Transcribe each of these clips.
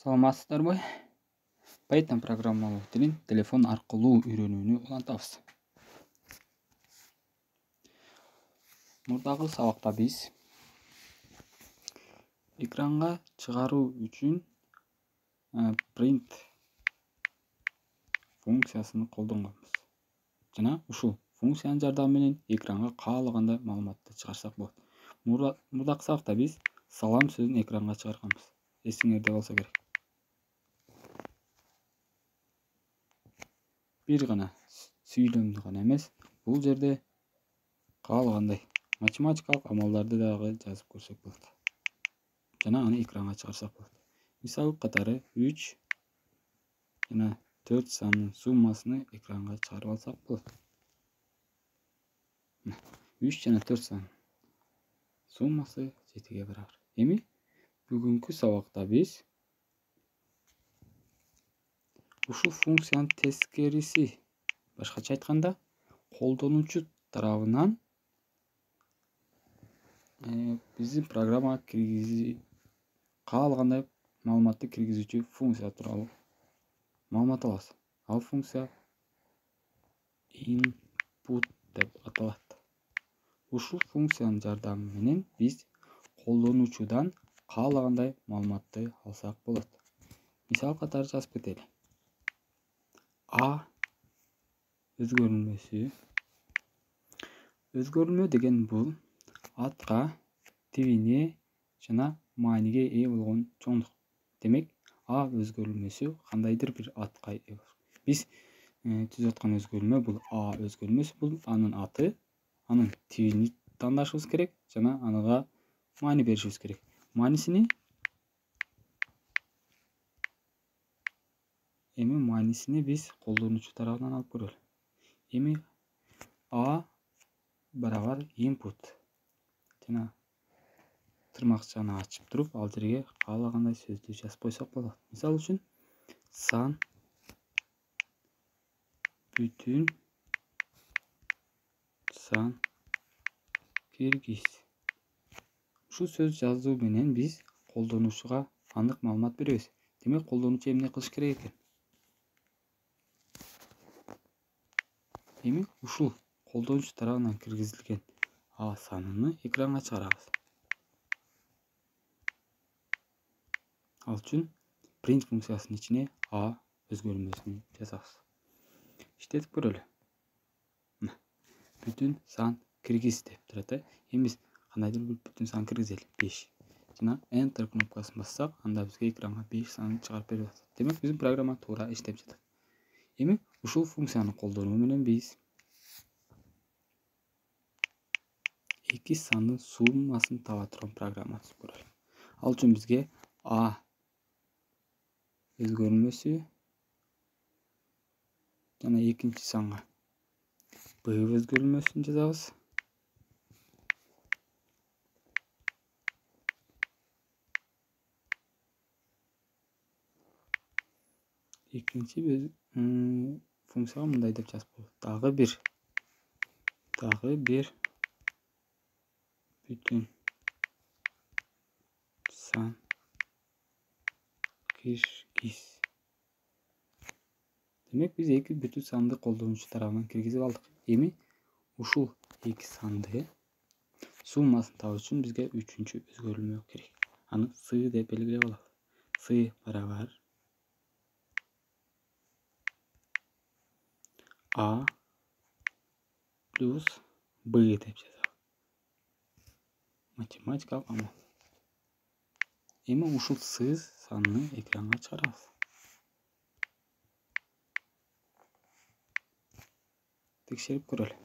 Саламатсыздарбы? Python программалау тілін телефон арқылы үйренүүнү улантабыз. Мурдагы сабакта биз экранга чыгаруу үчүн print функциясын колдонгонбуз. Жана ушул функциянын жардамы менен экранга каалагандай маалыматты чыгарсак болот. Мурдагы сабакта биз салам сөзүн экранга чыгарганбыз. Эсиңерде болсо керек. Бир гана сүйлөмдү гана эмес, бул жерде каалагандай математикалык амалдарды дагы жазып көрсөк болот. Жана аны экранга чыгарсак болот. Мисал катары 3 жана 4 санынын суммасыны экранга чыгарып алсак болот. 3 жана 4 санынын суммасы 7ге барабар. Эми бүгүнкү сабакта биз ушул функциянын тескериси, башкача айтканда, колдонуучу тарабынан биздин программага каалагандай маалыматты киргизүүчү функция тууралуу маалымат алабыз. Ал функция input деп аталат. Ушул функциянын жардамы менен биз колдонуучудан каалагандай маалыматты алсак болот. Мисал катары жазып кетели. А өзгөрүлмөсү. Өзгөрүлмө деген бул атка, тибине жана мааниге ээ болгон чоңдук. Демек, А өзгөрүлмөсү кандайдыр бир атка ээ. Биз түзүп аткан өзгөрүлмө бул А өзгөрүлмөсү, бул анын аты, анын тибини тандашыбыз керек жана анага маани беришибиз керек. Маанисини биз колдонуучу тарабынан алып көрөлү. Эми A барабар input жана тырмакчаны ачып туруп, ал жерге каалагандай сөздү жазып койсок болот. Мисал үчүн сан бүтүн сан киргиз. Ушул сөз жазуу менен биз колдонуучуга анык маалымат беребиз. Демек, колдонуучу эмне кылыш керек экен? Эми ушул колдонуучу тарабынан киргизилген А саныны экранга чыгарабыз. Ал үчүн print функциясынын ичине А өзгөрүлмөсүн жазабыз. Иштетип көрөлү. Бүтүн сан киргиз деп турат. Эми биз кандайдыр бир бүтүн сан киргизели. 5. Жана Enter кнопкасын бассак, анда бизге экранга 5 санын чыгарып берип атат. Демек, биздин программа туура иштеп жатат. Эми ушул функцияны колдонуу менен биз эки сандын суммасын таба турган программа түзүп көрөлү. Ал үчүн бизге А өзгөрүлмөсү жана экинчи санга Б өзгөрүлмөсүн жазабыз. Экинчи функцияга мындай деп жазып коелу. Дагы бир бүтүн сан киргиз. Демек, биз эки бүтүн санды колдонуучу тарабынан киргизип алдык. Эми ушул эки санды суммасын табуу үчүн бизге үчүнчү өзгөрүлмө керек. Аны С деп белгилеп алабыз. С барабар А плюс Б деп жазабыз. Математикалык амал. Эми ушул С санын экранга чыгарабыз. Текшерип көрөлү.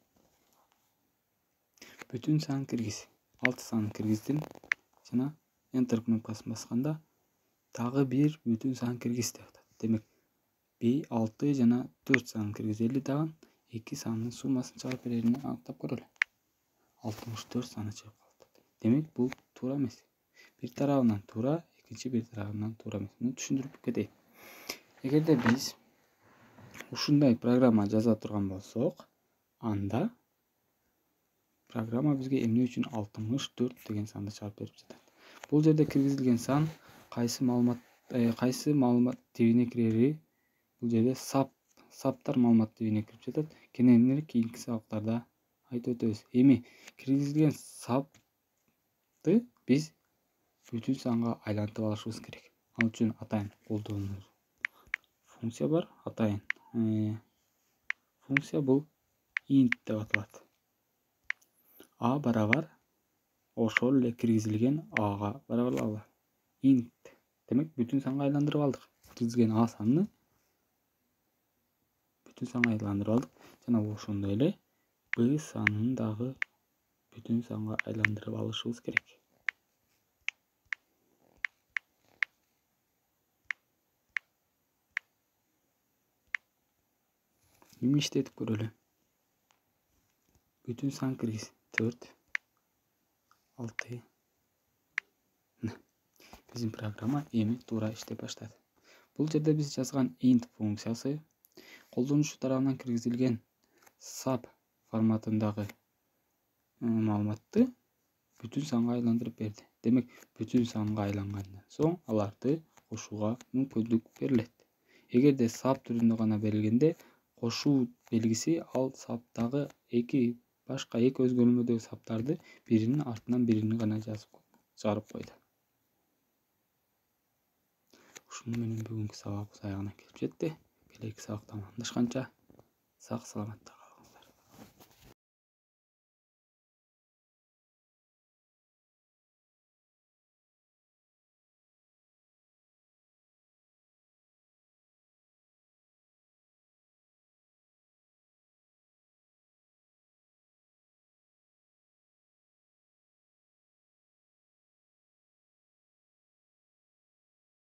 Бүтүн сан киргиз. 6 санын киргиздим жана Enter кнопкасын басканда дагы бир бүтүн сан киргиз деп атат. Демек, 6 жана 4 санын киргизели дагы эки санын суммасын чыгарып берерин аныктап көрөлү. 64 саны чыгып калат. Демек, бул туура эмес. Бир тарабынан туура, экинчи бир тарабынан туура эмес. Муну түшүндүрүп кетейин. Эгерде биз ушундай программа жаза турган болсок, анда программа бизге эмне үчүн 64 деген санды чыгарып берип жатат. Бул жерде киргизилген сан кайсы маалымат кайсы маалымат тибине кирери бул жерде саптар маалымат тибине кирип жатат. Кененирээк кийинки сабактарда айтып өтөбүз. Эми киргизилген сапты биз бүтүн санга айлантып алышыбыз керек. Ал үчүн атайын колдонуу функция бар. Атайын функция бул int деп аталат. A барабар ошол эле киргизилген ага барабарлап int. Демек бүтүн санга айландырып алдык. Киргизген a санын бүтүн санга айландырып алдык. Жана ошондой эле b санын дагы бүтүн санга айландырып алышыбыз керек. Эми иштетип көрөлү. Бүтүн сан киргиз 4 6. Биздин программа эми туура иштеп баштады. Бул жерде биз жазган int функциясы колдонуучу тарабынан киргизилген sub форматындагы маалыматты бүтүн санга айландырып берди. Демек бүтүн санга айлангандан соң аларды кошууга мүмкүндүк берилет. Эгерде sub түрүндө гана берилгенде кошуу белгиси ал саптагы башка эки өзгөрмөдөгү саптарды биринин артынан бирини гана жазып чыгарып койду. Ушуну менен бүгүнкү сабагыбыз аягына келип жетти. Келеки сабакта амандашканча сак саламатта